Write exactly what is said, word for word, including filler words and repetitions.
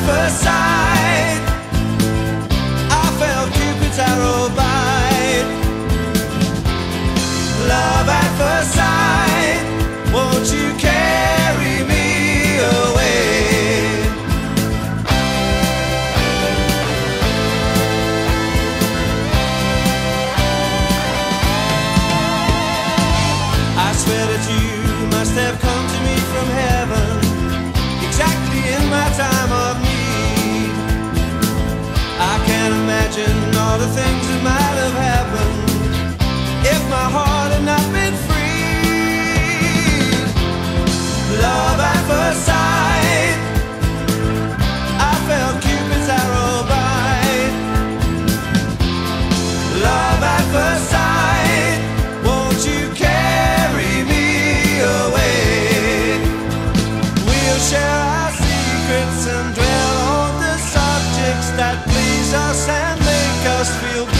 first sight, I felt Cupid's arrow bite. Love at first sight, won't you carry me away? I swear that you must have come to me from heaven, exactly in my time of need. I can't imagine all the things that might have happened if my heart had not been free. Love at first sight, I felt Cupid's arrow bite. Love at first sight, won't you carry me away? We'll share our secrets and dwell on the subjects that please us and make us feel